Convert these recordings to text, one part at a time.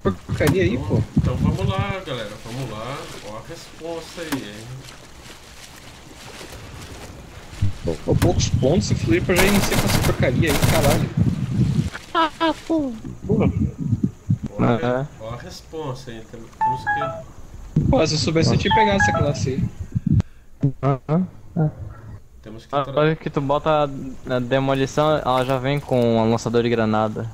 porcaria aí, pô. Então vamos lá, galera. Vamos lá. Ó a resposta aí, hein? Pô, poucos pontos e Floripa já inicia com essa porcaria aí, caralho. Ah, pô. Porra. Ó a resposta aí. Temos que. Pô, se eu soubesse eu tinha pegado essa classe aí. Temos que. Na hora que tu bota na demolição, ela já vem com um lançador de granada.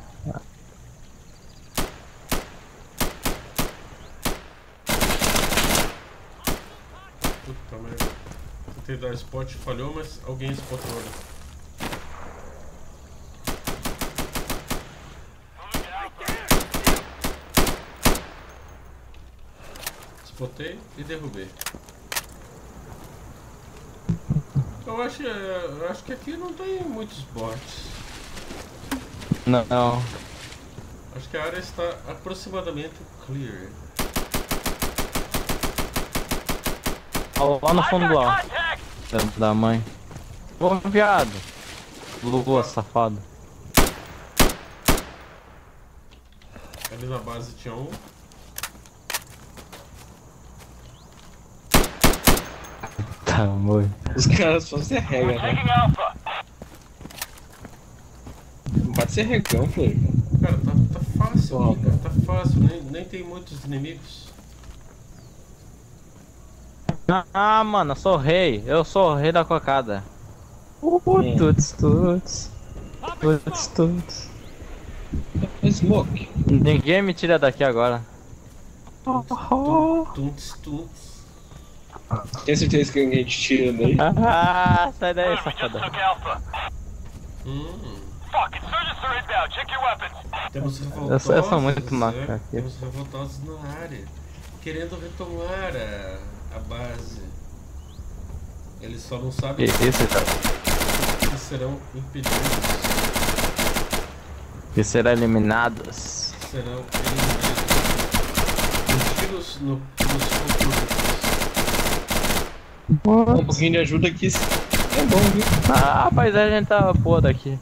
Puta merda. Tentei dar spot, falhou, mas alguém spotou, né? Spotei e derrubei. Eu acho que aqui não tem muitos bots. Não. Acho que a área está aproximadamente clear. Lá no fundo lá. Da mãe. Ô, viado. Lua, safado. Ali na base tinha um. Tá, amor. Os caras só se arregam, né? Não pode ser regão, Floripa. Cara, tá fácil aqui, cara. Tá fácil, nem tem muitos inimigos. Ah, mano, eu sou o rei. Eu sou o rei da cocada. Tuts. Smoke. Ninguém me tira daqui agora. Tunts, tunts. Tem certeza que alguém te tira daí? Ah, sai daí, safada. Temos revoltosos. Eu sou muito macaco aqui. Temos revoltosos na área, querendo retomar a base. Eles só não sabem que serão impedidos. Que serão eliminados. Serão eliminados. Com tiros nos futuros. Um pouquinho de ajuda aqui é bom, viu? Ah, rapaz, a gente tá boa daqui.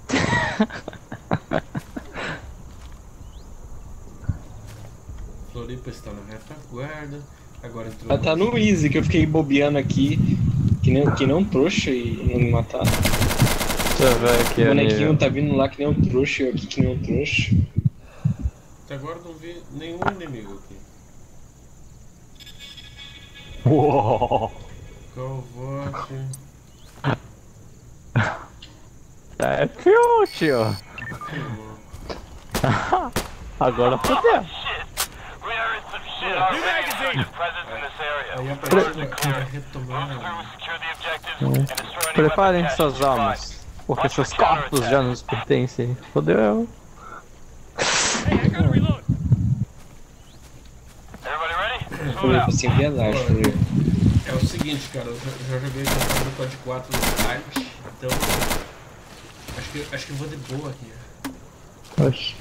Floripa está na retaguarda. Agora entrou. Ela tá no easy, que eu fiquei bobeando aqui, que nem um trouxa e não me matar. Deixa eu ver aqui. O bonequinho tá vindo lá que nem um trouxa e eu aqui que nem um trouxa. Até agora não vi nenhum inimigo aqui. Uou. Calvote. É fio, tio. Agora fodeu. Aí a partir da retomada. Preparem suas almas, porque seus corpos já nos pertencem. Fodeu. Floripa, sem piedade, Floripa. É o seguinte, cara, eu já joguei com o COD 4 no Live, então acho que eu vou de boa aqui. Oxi.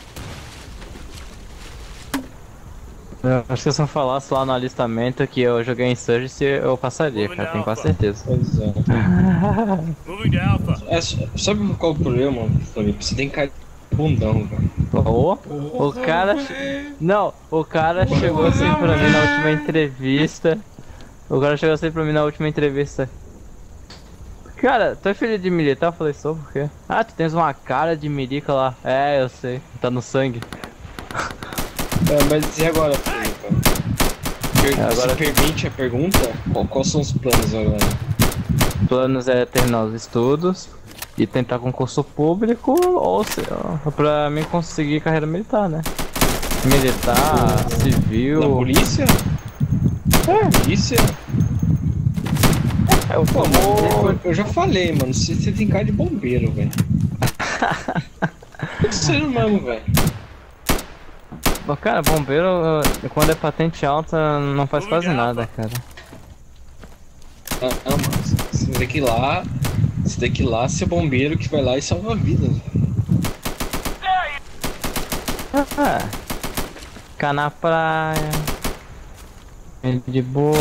Acho que se eu falasse lá no alistamento que eu joguei em Surge, eu passaria, cara, tenho quase certeza. Pois é. Sabe qual é o problema, Floripa? Você tem cara de bundão, velho. O cara. Não, o cara chegou assim pra mim na última entrevista. O cara chegou assim pra mim na última entrevista. Cara, tu é filho de militar? Eu falei, sou, por quê? Ah, tu tens uma cara de milica lá. É, eu sei, tá no sangue. Mas e agora, Floripa? Agora... Se permite a pergunta, quais são os planos agora? Planos é terminar os estudos e tentar concurso público ou pra mim conseguir carreira militar, né? Militar, civil. Na polícia? Polícia? Eu já falei, mano, você tem cara de bombeiro, velho. Sério mesmo, velho. Cara, bombeiro, quando é patente alta, não faz quase nada, cara. Não, mano, você tem que ir lá, ser bombeiro que vai lá e salva vidas. Ficar na praia, de boa.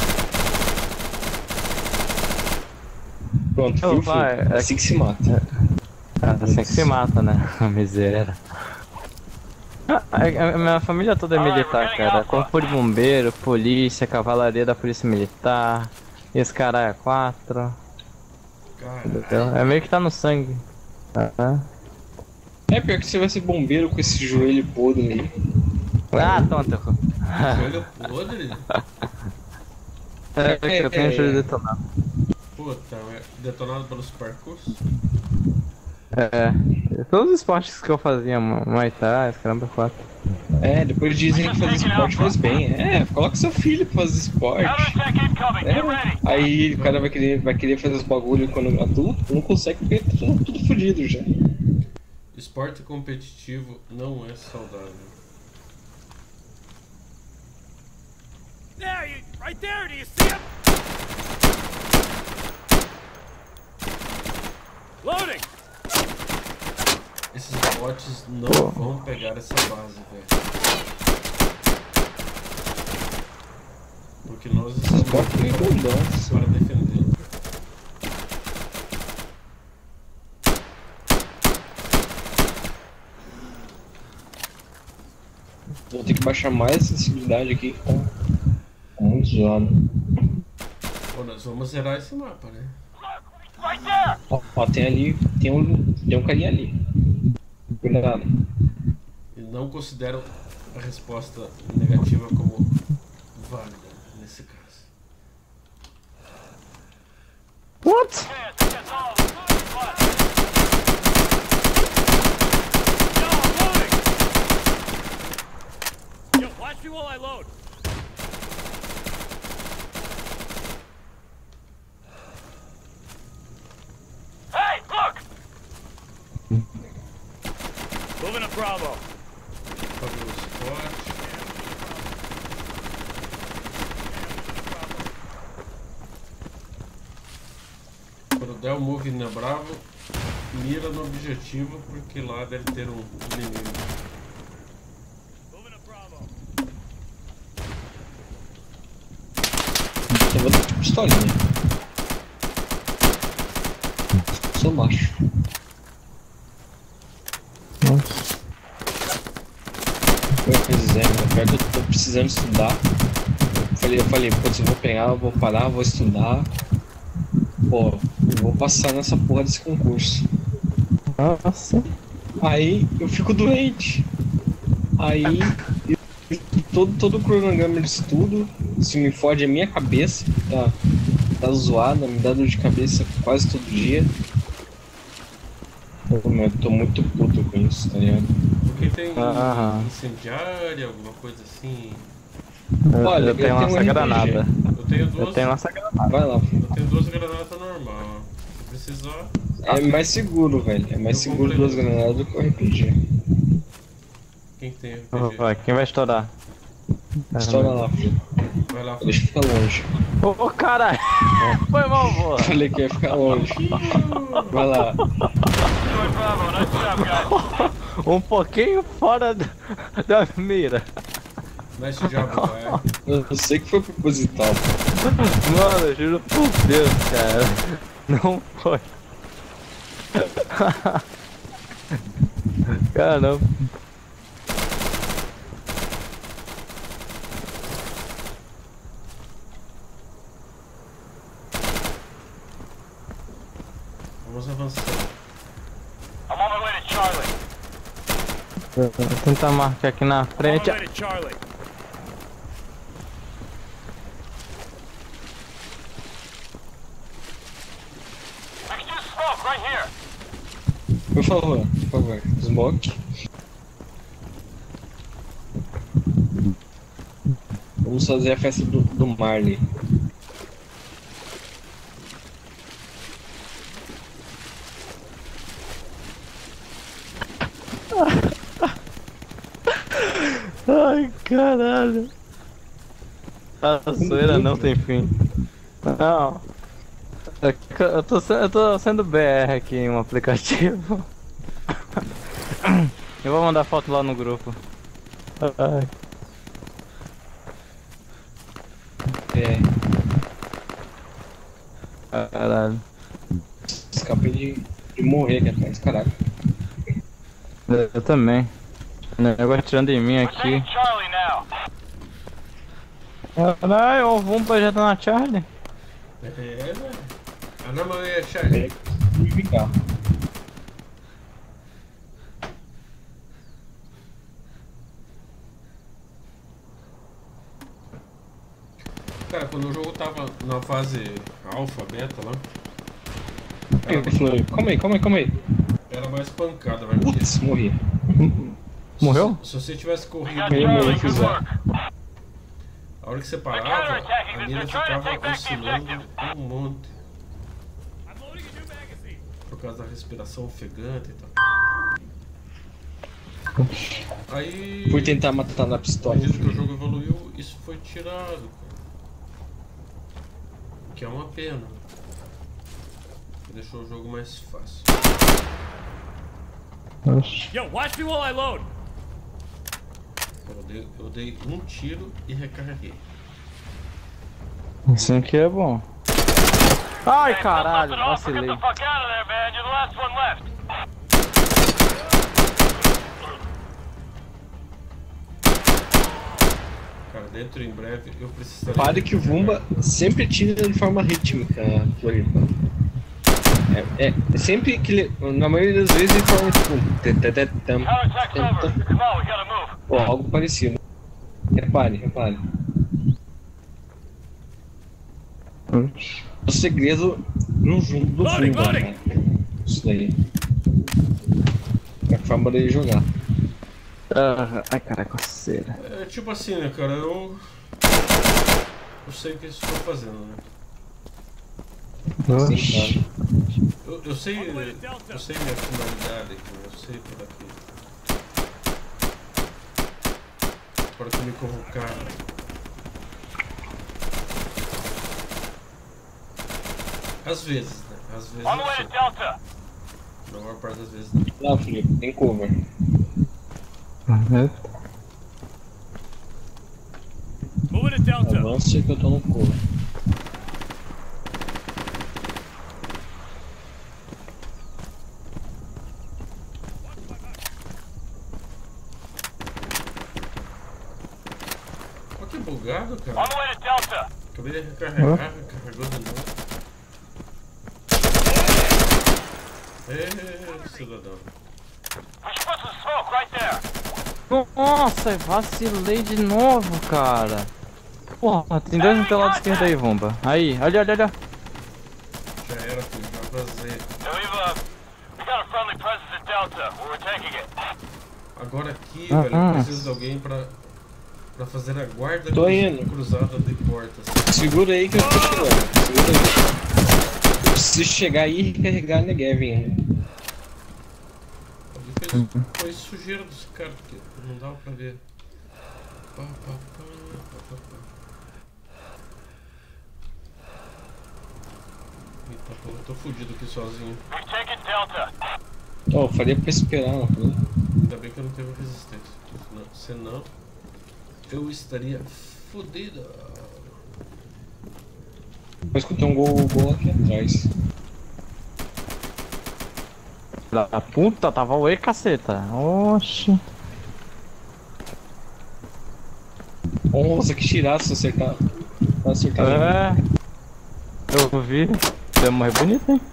Pronto, fui. Assim que se mata. Assim que se mata, né? Miséria. A minha família toda é militar, cara. Corpo de bombeiro, polícia, cavalaria da polícia militar, esse cara é 4. É meio que tá no sangue. É pior que você vai ser bombeiro com esse joelho podre aí. Ah, tonto. Joelho podre? Eu tenho joelho detonado. Puta, é detonado pelos parkours? Todos os esportes que eu fazia, Muay Thai, caramba, 4. Depois dizem que fazer esporte faz bem. Coloca seu filho pra fazer esporte. Aí o cara vai querer fazer os bagulho quando adulto, não consegue porque tá tudo fodido já. Esporte competitivo não é saudável. There, right there, do you see him? Loading! Esses bots não vão pegar essa base, velho. Porque nós estamos aqui para defender. Vou ter que baixar mais a sensibilidade aqui com muito zoado. Pô, nós vamos zerar esse mapa, né? Ó, tem ali, tem um carinha ali. Cuidado. E não considero a resposta negativa como válida nesse caso. What? Yo, watch me while I load. Hey, look! Moving to Bravo. Fazer o esporte. Quando der o move na Bravo, mira no objetivo porque lá deve ter um inimigo. Moving to Bravo. Eu vou dar de pistolinha. Sou macho. Pois é, pior que eu tô precisando estudar. Eu falei, putz, eu vou pegar, eu vou parar, eu vou estudar. Pô, eu vou passar nessa porra desse concurso. Nossa. Aí eu fico doente. Aí todo o cronograma de estudo, isso me fode a minha cabeça, tá zoada, me dá dor de cabeça quase todo dia. Pô, eu tô muito puto com isso, tá ligado? Porque tem incendiária, alguma coisa assim. Olha, eu tenho lança granada. Eu tenho duas. Eu tenho lança granada. Vai lá, filho. Eu tenho duas granadas normal. Se precisar. É mais seguro, velho. É mais seguro duas granadas do que o RPG. Quem tem RPG? Vai, quem vai estourar? Estoura lá, filho. Vai lá, Deixa eu ficar longe. Ô, caralho! Foi mal, vô! Falei que ia ficar longe. Vai lá. Um pouquinho fora da mira. Nice job, vai. Eu sei que foi proposital. Mano, eu juro por Deus, cara. Não foi. Caramba. Vamos avançar. I'm on my way to Charlie. Vou tentar marcar aqui na On frente. my way to Charlie. Let's do smoke right here. Por favor. Smoke. Vamos fazer a festa do Marley. Ai, caralho. A zoeira não tem fim. Não. Eu tô sendo BR aqui em um aplicativo. Eu vou mandar foto lá no grupo. Ai. Caralho. Escapei de morrer aqui atrás, caralho. Eu também. Negócio atirando em mim We're aqui. taking Charlie now. Caralho, o Vumpa já tá na Charlie. É, velho. Ah, não, mas é Charlie. Ficar. Cara, quando o jogo tava na fase alfa, beta lá, Calma aí. era mais pancada, velho. Putz, morri. Morreu? Se você tivesse We corrido got Meio Charlie. morri, Good fizer. work. a hora que você parava, a mira ficava oscilando um monte. I'm loading a new magazine. Por causa da respiração ofegante e tal. Aí, Fui tentar matar na à pistola. medida que o jogo evoluiu, isso foi tirado, cara. O que é uma pena. Deixou o jogo mais fácil. Yo, watch me while I load. Eu dei um tiro e recarreguei. Assim que é bom. Ai, Hey, caralho, stop busting off and vacilei. get the fuck out of there, man. You're the last one left. Cara, dentro em breve eu precisaria... Pare que o Vumba sempre tira de forma rítmica, Floripa. É sempre que ele, na maioria das vezes ele forma tipo Counterattack's over. Come on, we gotta move. ou algo parecido. Repare. O segredo no jogo do Loading, Vumba, loading. cara. Isso daí. É a forma dele jogar. Ai, cara, coceira. É tipo assim, né, cara, eu sei o que estou fazendo, né? Sim, Eu sei minha finalidade aqui, né? Eu sei por aqui. Para que me convocaram. Às vezes, né? Às vezes On the eu way sei. to Delta. Na maior parte das vezes não. Lá, Felipe, tem cover. Moving to Delta. Avança que eu tô no cover. Olha que bugado, On cara. the way to Delta. Acabei de recarregar, recarregou de novo. Cidadão. We should put some smoke right there. Nossa, vacilei de novo, cara. Porra, tem dois no teu lado esquerdo aí, Vumba. Aí, olha. Já era, filho, já vazei. We got a friendly presence at Delta. We're taking it. Agora aqui, velho, eu preciso de alguém pra fazer a guarda Tô indo. cruzada de portas. Segura aí que eu tô chegando. Segura aí. Eu preciso chegar aí e recarregar a Negev ainda. Alguém fez sujeira dos caras, porque não dava pra ver. Pá. Eita, pô, eu tô fudido aqui sozinho. We've taken Delta. Ó, faria pra esperar, né? Ainda bem que eu não tenho resistência. Senão eu estaria fudido. Eu escutei um gol aqui atrás. Da puta, tava o E, caceta. Oxi. Nossa, que tiraço acertar. Vai acertar. É. Eu vi. Você morrer bonito, hein?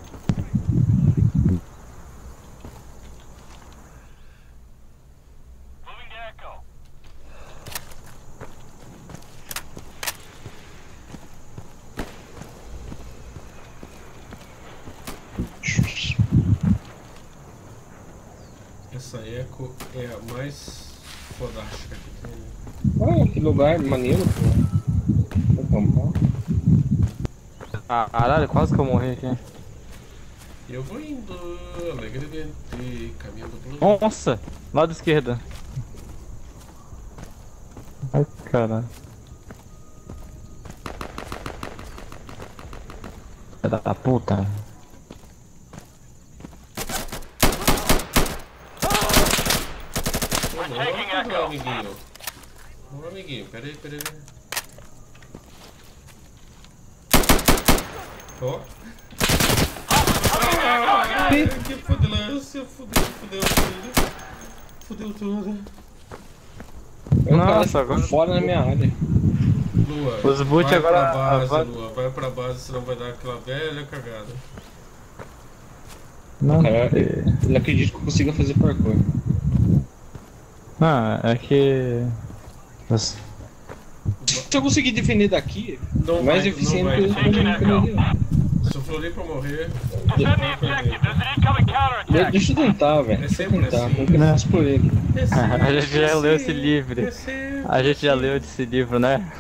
Moving to Echo. Essa Echo é a mais fodástica que tem. Né? Ah, que lugar maneiro, pô. Vou acampar. Caralho, quase que eu morri aqui. E eu vou indo alegremente, caminhando pelo... Nossa, lado esquerdo. Ai, caralho. Filha da puta. Meu amiguinho. Meu amiguinho, peraí. Ó. Que fudência, fudeu tudo. Fudeu tudo. Nossa, agora fora na minha área. Lua, os boot vai agora. pra base, Lua, vai pra base, senão vai dar aquela velha cagada. Não, Cara, ele acredita que eu consiga fazer parkour. não, é que. Se eu conseguir defender daqui, Não é mais vai, eficiente não que eu vai. defender ali. Se o Floripa morrer, Defend the objective. There's an incoming counterattack. Deixa eu tentar, velho. É Deixa eu sempre tentar. assim. Eu faço por ele. A gente já leu esse livro. A gente já leu esse livro, né?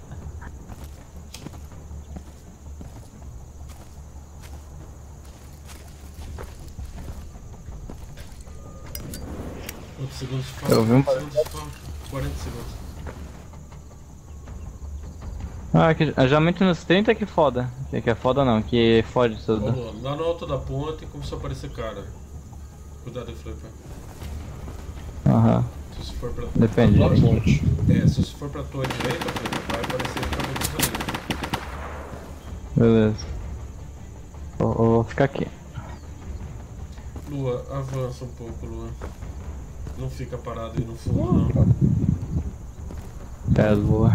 Quantos segundos faltam? Eu vi um 40 segundos. Ah, que, geralmente nos 30 que foda. Que é foda não, que fode Ó, tudo. Lua, lá no alto da ponte começou a aparecer cara. Cuidado aí, Floripa. Aham, Se você for pra... depende. Lá ponte. Se você for pra tua direita, Floripa, vai aparecer cabeça ali. Beleza. Vou ficar aqui. Lua, avança um pouco, Lua. Não fica parado aí no fundo, não. É, Lua.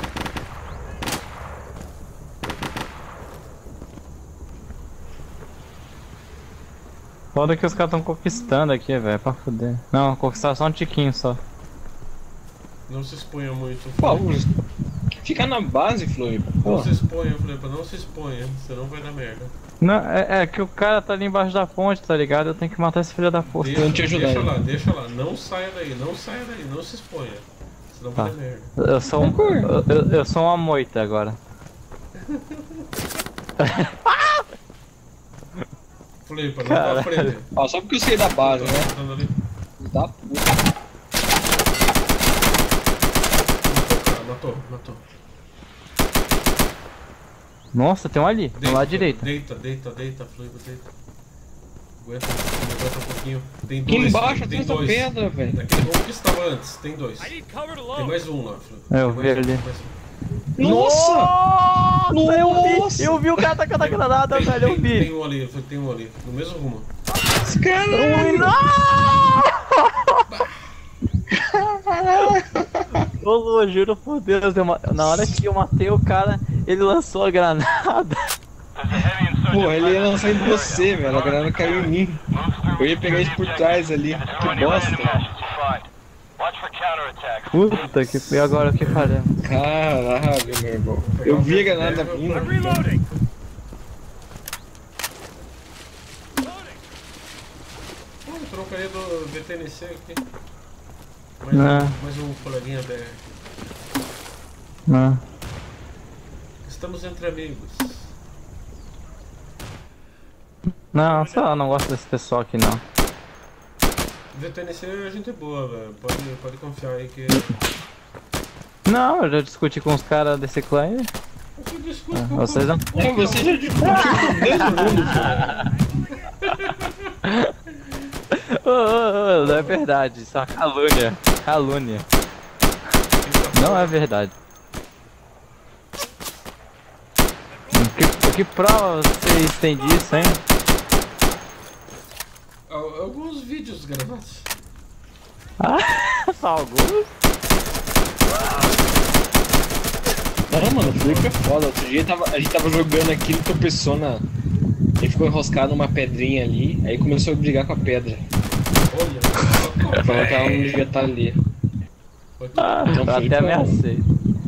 Foda que os caras tão conquistando aqui, velho, pra fuder. Não, conquistar só um tiquinho só. Não se exponha muito. Pô, Floripa. fica na base, Floripa. Não Pô, se exponha, Floripa, não se exponha, senão vai dar merda. Não, é que o cara tá ali embaixo da ponte, tá ligado? Eu tenho que matar esse filho da puta. Vou te ajudar, deixa hein? lá, deixa lá. Não saia daí, não saia daí, não se exponha. Senão vai Tá. dar merda. Eu sou eu sou uma moita agora. Floripa, não pra frente. ó, só porque eu sei da base, né? Tá ali. Dá puta. Matou. Nossa, tem um ali, do lado direito. Deita, Floripa, deita. Aguenta um pouquinho. Tem Aqui dois. embaixo, tem atrás da dois. pedra, velho. Daquele bom que estava antes, tem dois. I need cover to Tem load. mais um lá, Floripa. Eu Tem vi mais um, ali. mais um. Nossa! Nossa! Eu vi o cara tacando a granada, velho, eu vi. Tem um ali, no mesmo rumo. Esse cara! Ô Lu, juro por Deus, na hora que eu matei o cara, ele lançou a granada. There's a heavy insurgent Pô, ele ia presence. lançar em você, velho. A granada caiu em mim. Eu ia pegar isso por trás ali. Que Destroy any bosta. random caches you find. Watch for counterattacks. Puta que foi agora o que faremos. Caralho, meu irmão. Eu vi a granada vindo. Reloading. Pô, eu trocaria do VTNC aqui. Não. Mais um coleguinha BR. Não. Estamos entre amigos. Não, sei lá, não gosto desse pessoal aqui não. VTNC é gente boa, velho. Pode confiar aí que. Não, eu já discuti com os caras desse clã aí. Eu discuto com Vocês não. É, você já discutiu com Deus mundo, Não é verdade, isso é uma calúnia. Calúnia. Não é verdade. O que prova vocês têm disso, hein? Alguns vídeos gravados. Só alguns? Não, mano, o Flip é foda. Outro dia a gente tava jogando aqui, ele tropeçou na. Ele ficou enroscado numa pedrinha ali, aí começou a brigar com a pedra. Olha, Falando que ela não devia estar ali. Eu Felipe até é um- ameacei.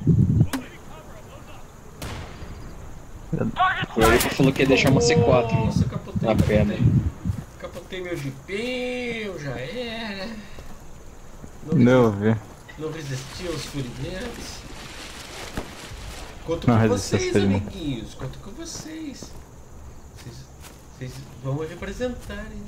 O Felipe falou que ia deixar uma C4 Nossa, mano, capotei, na pedra. Capotei meu jipinho, já era. Não vi. Não resisti aos ferimentos. Conto Não com resisti aos vocês, ferimentos. amiguinhos. Conto com vocês. Vocês vão me representarem.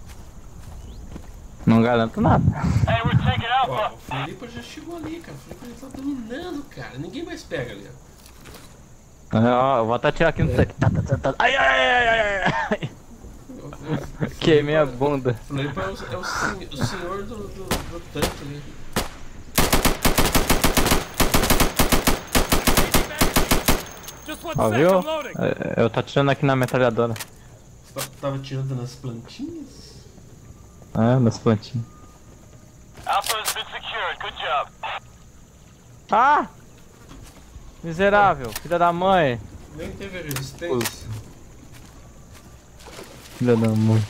Não garanto nada. Hey, we're taking Ó, Alpha. o Felipe já chegou ali, cara. O Felipe já tá dominando, cara. Ninguém mais pega ali, ó. Ó, eu vou até atirar aqui no teto. Ai, ai, ai, ai, ai. Queimei a bunda. O Felipe é o senhor do tanque ali. Just one Ó, sec, viu? I'm loading. Eu tô atirando aqui na metralhadora. Você tava tirando nas plantinhas? É, nas plantinhas. Alpha has been secured. Good job. Ah! Miserável, filha da mãe. Nem teve resistência. Filha da mãe.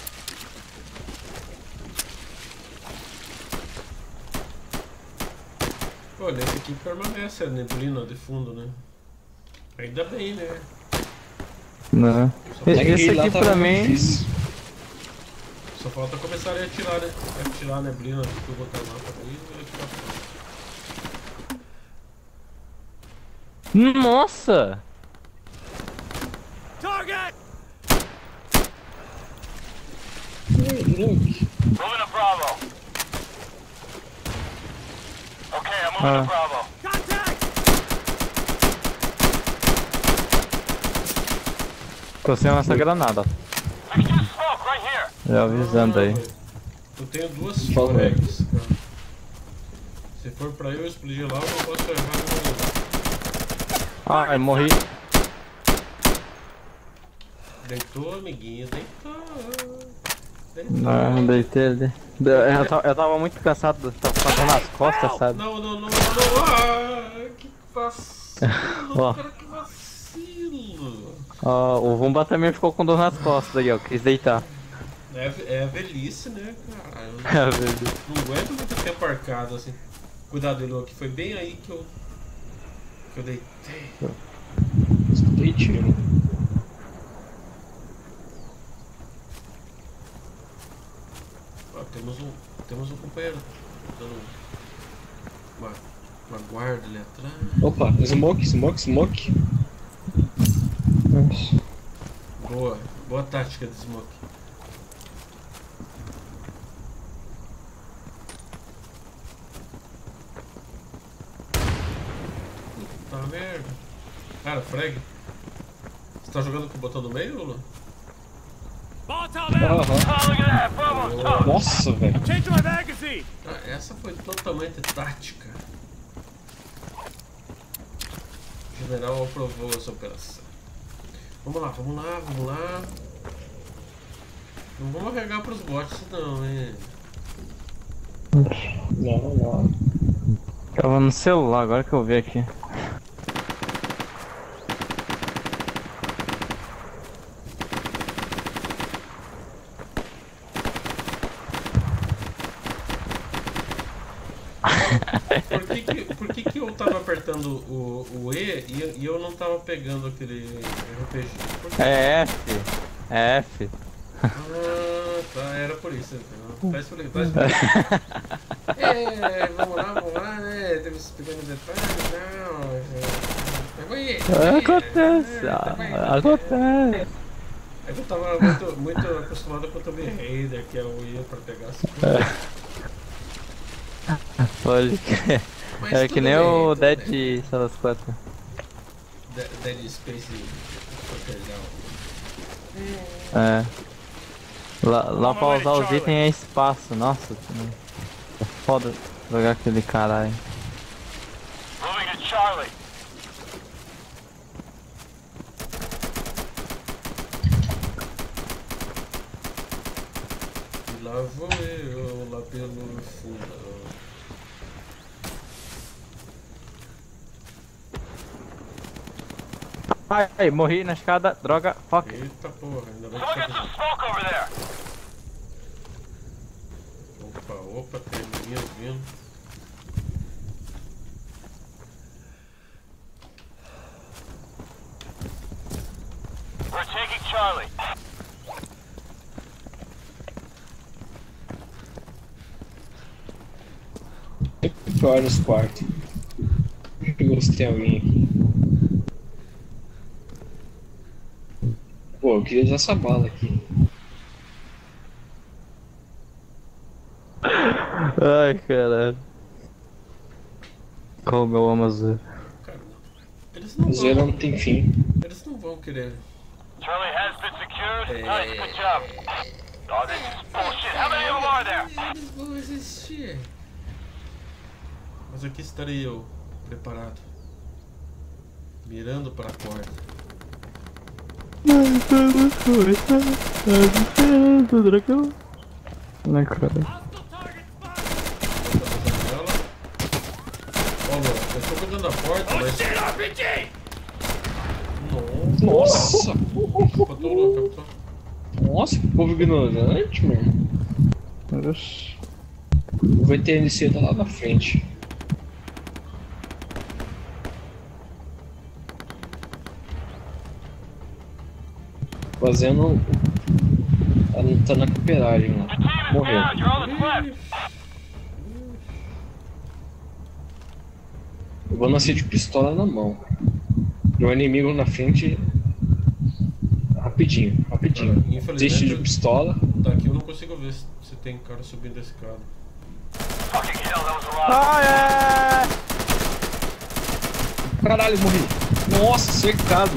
Olha, esse aqui permanece a neblina de fundo, né? Ainda bem, né? Não. Esse aqui pra mim. Difícil. Só falta começar a atirar, né? Atirar a neblina que eu botar lá pra mim e vai ficar fácil. Nossa! Target! Moving Moving to Bravo. Okay, I'm moving to Bravo. Contact! Tô sem essa granada. There's two smoke right here. Já avisando aí. Eu tenho duas Fala, frags, cara. Se for pra eu explodir lá, eu não posso errar no Ai, morri. Deitou, amiguinho, deitou. Não, deitei ali. Eu tava muito cansado, tava fazendo nas costas, sabe? Não. Ah, que vacilo, Ó. cara, que vacilo. Ó, o Vumba também ficou com dor nas costas aí, ó, quis deitar. É a velhice, né, cara? Eu É, velho. não aguento muito tempo arcado assim. Cuidado, Elo, que foi bem aí que eu deitei. Escutei tiro. Ó, temos um companheiro dando uma guarda ali atrás. Opa, smoke. Boa tática de smoke. Puta merda. Cara, frag. Você tá jogando com o botão do meio, Lula? Molotov out! Aham. Oh, look at that! Bravo's toast! Nossa, velho. Change my magazine! Ah, essa foi totalmente tática. O general aprovou essa operação. Vamos lá. Não vamos arregar pros bots não, hein? Não. Tava no celular, agora que eu vi aqui. Por que eu tava apertando o E e eu não tava pegando aquele RPG? Por quê? É F. É F. Ah, tá, era por isso. Então. Tá explicando. Vamos lá, né? Temos pequenos detalhes, não. Acontece. Acontece. É que eu tava muito acostumado com o Tomb Raider, que é o E pra pegar as coisas. Pode. É que nem o Dead Salas 4. Dead Space. É. Lá pra usar os itens é espaço, nossa. É foda jogar aquele caralho. Moving to Charlie. E lá vou eu, lá pelo fundo. Ai, morri na escada, droga, fuck. Eita porra, ainda bem Someone got que some smoke over there. Opa, tem meninos vindo. We're taking Charlie. Pior nos quartos. Pegou se tem alguém aqui. Pô, eu queria usar essa bala aqui. Ai, caralho. Como eu amo a Zero. Cara, eles não Zero vão. não tem fim. Eles não vão querer. Charlie has been secured. Nice, good job. Oh, this is bullshit. How many of them are there? Eles vão resistir. Mas aqui estarei eu, preparado. Mirando para a porta. Ai, cara. Olha, eu tô cuidando da porta, mas... Nossa! Captou, captou. Nossa, que povo ignorante, mano. Oxi. O VTNC tá lá na frente. Fazendo. Tá na cooperagem lá. Morreu. Down, you're on the left. Eu vou nascer de pistola na mão. E o inimigo na frente. Rapidinho, rapidinho. Infelizmente, Desiste de pistola. daqui eu não consigo ver se tem cara subindo esse cara. Fucking hell, that was a lot. Ah, é! Caralho, morri. Nossa, cercado.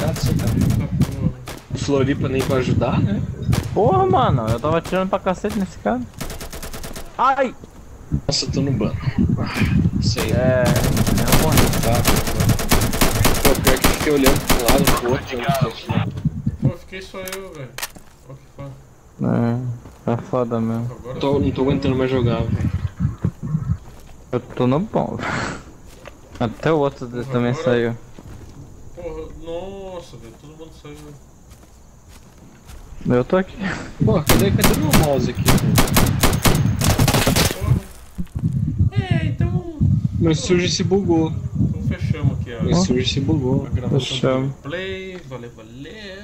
Floripa nem pra ajudar, né? Porra, mano, eu tava atirando pra cacete nesse cara. Ai! Nossa, eu tô no banco. Isso aí. Eu morri. Pô, pior que eu fiquei olhando pra um lado pro outro. Pô, fiquei só eu, velho. Olha que foda. Tá foda mesmo. Agora Não tô aguentando mais jogar, velho. Eu tô no bom. Até o outro também agora- saiu. Porra, nossa, velho, todo mundo saiu. Eu tô aqui. Pô, cadê meu mouse aqui? Porra. Então Meu surge se bugou. fechamos aqui, ó. Meu surge se bugou. A gravação Fechamos. do play, valeu.